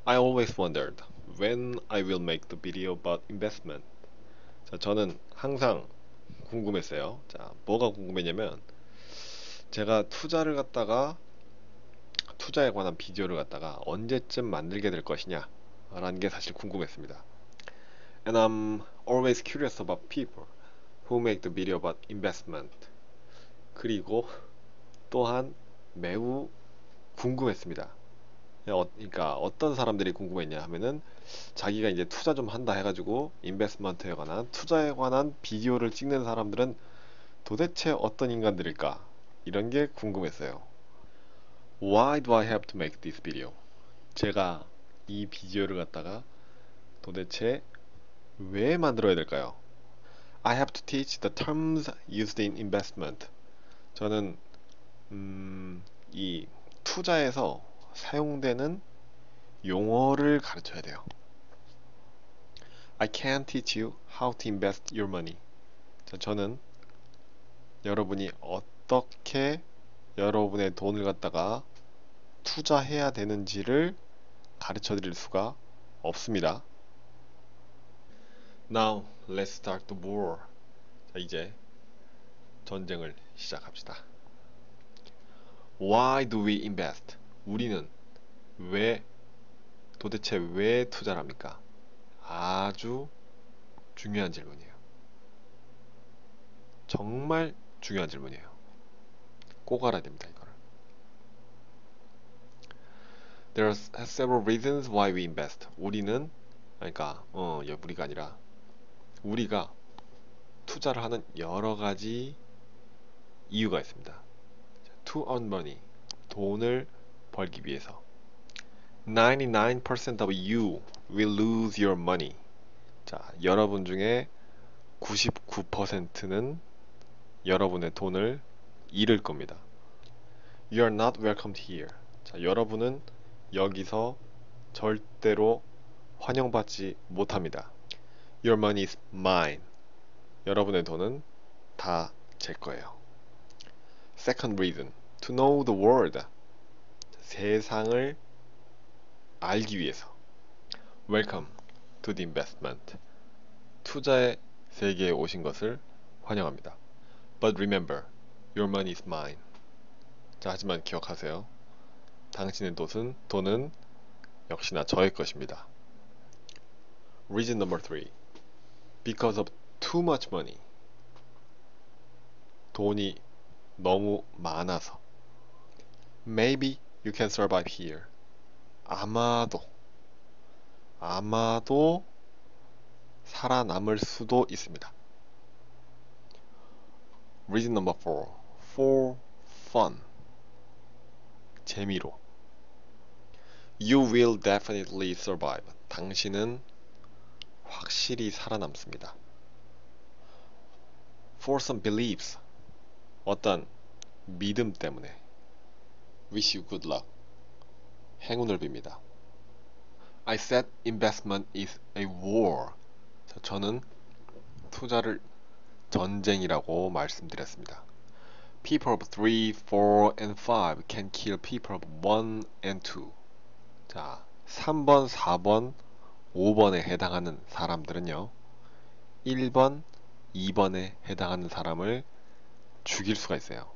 I always wondered when I will make the video about investment. 자, 저는 항상 궁금했어요. 자, 뭐가 궁금했냐면 제가 투자에 관한 비디오를 갖다가 언제쯤 만들게 될 것이냐 라는 게 사실 궁금했습니다. And I'm always curious about people who make the video about investment. 그리고 또한 매우 궁금했습니다. 그러니까 어떤 사람들이 궁금했냐 하면은 자기가 이제 투자 좀 한다 해가지고 인베스트먼트에 관한 투자에 관한 비디오를 찍는 사람들은 도대체 어떤 인간들일까? 이런 게 궁금했어요. Why do I have to make this video? 제가 이 비디오를 갖다가 도대체 왜 만들어야 될까요? I have to teach the terms used in investment. 저는 이 투자에서 사용되는 용어를 가르쳐야 돼요. I can't teach you how to invest your money. 자, 저는 여러분이 어떻게 여러분의 돈을 갖다가 투자해야 되는지를 가르쳐 드릴 수가 없습니다. Now, let's start the war. 자, 이제 전쟁을 시작합시다. Why do we invest? 우리는 도대체 왜 투자를 합니까? 아주 중요한 질문이에요. 정말 중요한 질문이에요. 꼭 알아야 됩니다, 이거를. There are several reasons why we invest. 우리가 아니라 우리가 투자를 하는 여러 가지 이유가 있습니다. To earn money. 돈을 벌기 위해서. 99% of you will lose your money. 자, 여러분 중에 99%는 여러분의 돈을 잃을 겁니다. You are not welcomed here. 자, 여러분은 여기서 절대로 환영받지 못합니다. Your money is mine. 여러분의 돈은 다 제 거예요. Second reason, to know the world. 세상을 알기 위해서. Welcome to the investment. 투자의 세계에 오신 것을 환영합니다. But remember, your money is mine. 자, 하지만 기억하세요. 당신의 돈은 역시나 저의 것입니다. Reason number 3. Because of too much money. 돈이 너무 많아서. Maybe you can survive here. 아마도 살아남을 수도 있습니다. Reason number 4. For fun. 재미로. You will definitely survive. 당신은 확실히 살아남습니다. For some beliefs. 어떤 믿음 때문에. Wish you good luck. 행운을 빕니다. I said investment is a war. 자, 저는 투자를 전쟁이라고 말씀드렸습니다. People of 3, 4, and 5 can kill people of 1 and 2. 자, 3번, 4번, 5번에 해당하는 사람들은요. 1번, 2번에 해당하는 사람을 죽일 수가 있어요.